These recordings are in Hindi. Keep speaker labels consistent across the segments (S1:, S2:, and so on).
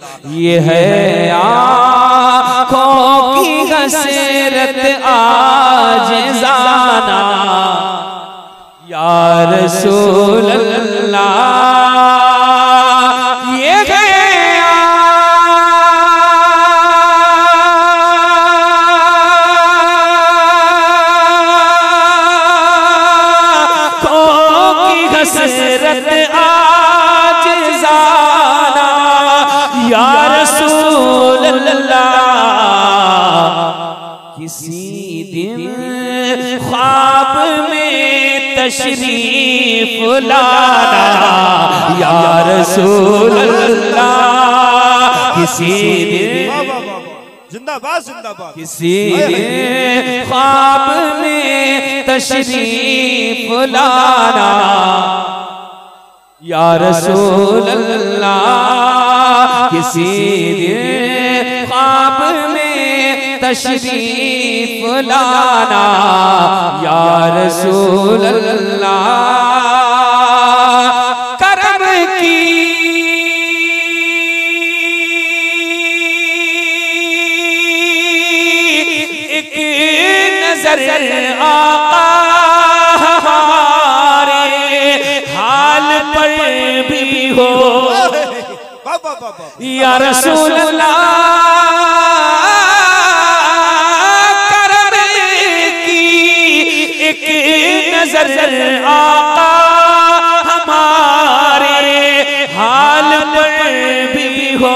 S1: ये है आँखों की हसरत आजिज़ाना या रसूल अल्लाह। ये है हसरत आजिज़ाना या रसूल अल्लाह। किसी दिन ख्वाब में तशरीफ लाना या रसूल अल्लाह। किसी दिन
S2: जिंदाबाद जिंदाबाद।
S1: किसी दिन ख्वाब में तशरीफ लाना या रसूल अल्लाह। किसी दिन ख्वाब में तशरीफ लाना या रसूल अल्लाह। करम की एक नजर आका हमारे हाल पर भी हो या रसूल अल्लाह। करम की एक नजर आका हमारे हाल पर भी हो।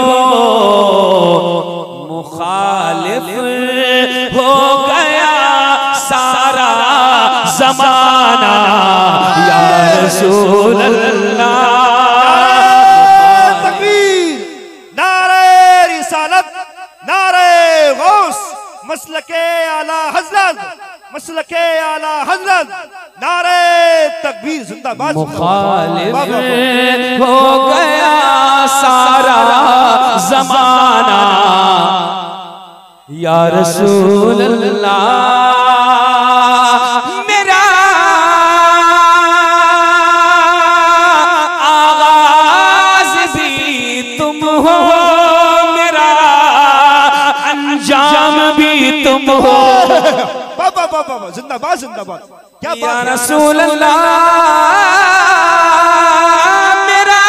S1: मुखालिफ हो गया सारा ज़माना या रसूल अल्लाह।
S2: तकबीर, नारे रिसालत, नारे गौस, मसलके आला हज़रत, मसलके आला हज़रत, नारे तकबीर जिंदाबाद।
S1: मुखालिफ हो गया सारा ज़माना या रसूल अल्लाह। मेरा आगाज भी तुम हो, मेरा अंजाम भी तुम हो।
S2: बाबा बाबा जिंदाबाद जिंदाबाद। क्या
S1: या रसूल अल्लाह। मेरा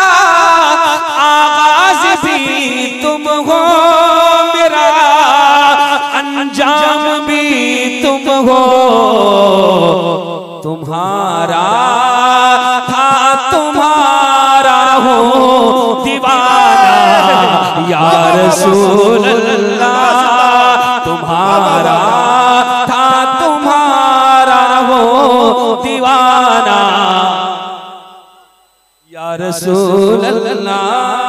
S1: आगाज भी तुम हो, मेरा अंजाम भी तुम हो। तुम्हारा था तुम्हारा हो दीवाना या रसूल अल्लाह। तुम्हारा था तुम्हारा हो दीवाना या रसूल अल्लाह।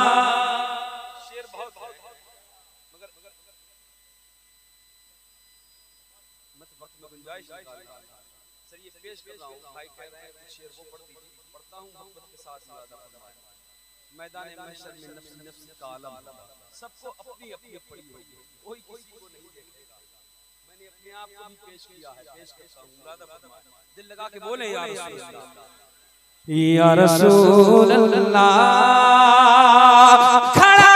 S3: मैदान महशर में नफ्स नफ्स का आलम, सबको अपनी अपनी पड़ी हुई है, कोई किसी को नहीं देखेगा। मैंने अपने आप को भी पेश किया है, पेश करता हूं। मुरादा फरमाए, दिल लगा के बोले या रसूल अल्लाह।
S1: या रसूल अल्लाह। खड़ा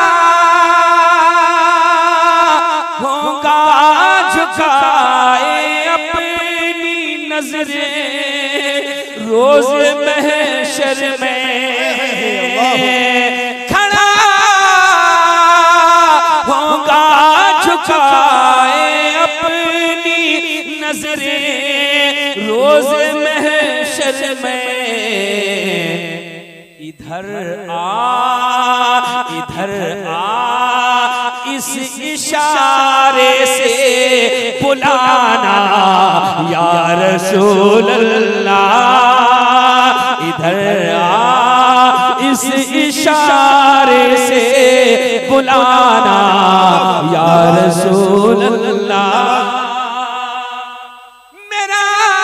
S1: होगा झुकाए अपनी नजरें रोज महशर में। खड़ा होगा झुकाए अपनी नजरें रोज महशर में। इधर आ इस इशारे से बुलाना या रसूल अल्लाह। इधर आ इस इशारे से बुलाना या रसूल अल्लाह। मेरा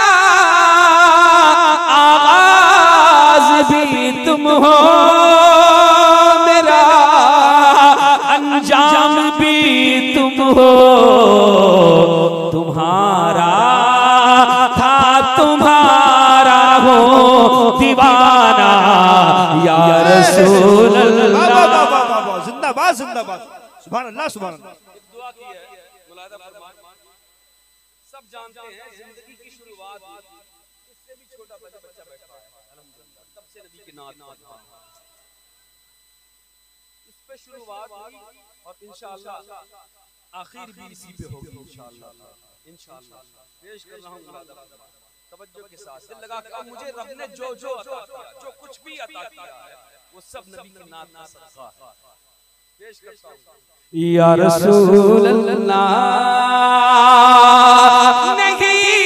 S1: आगाज भी तुम हो, मेरा अंजाम भी तुम हो। तुम्हारा था तुम्हारा हो दीवाना या रसूल अल्लाह।
S2: जिंदाबाद जिंदाबाद। सुभान अल्लाह सुभान अल्लाह।
S3: एक दुआ की है, मुलाहिजा फरमाएं। सब जानते हैं जिंदगी की शुरुआत इससे भी छोटा बच्चा बैठा है, अल्हम्दुलिल्लाह तब से नबी की नात इस पे शुरुआत हुई और इंशाअल्लाह आखिर भी इसी पे होगी इंशाअल्लाह। इंशाअल्लाह पेश कर रहा हूं मुलाहिजा तवज्जो के साथ, दिल लगा के। मुझे रब ने जो जो अता किया, जो कुछ भी अता किया है, वो सब नबी की नात का सदका है। पेश करता हूं।
S1: या रसूल अल्लाह नहीं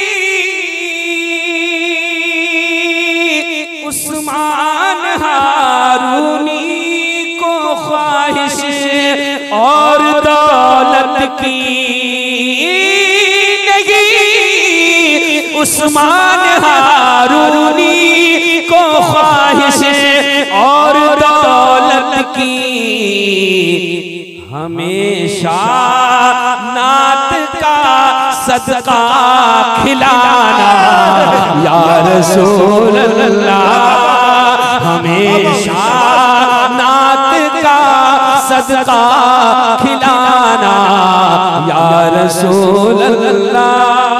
S1: उस्मान हारूनी को ख्वाहिश और दौलत की नहीं, उस्मान हारूनी को ख्वाहिश और दौलत की, हमेशा नात का सदका खिलाना या रसूल अल्लाह, हमेशा नात का सदका खिलाना या रसूल अल्लाह।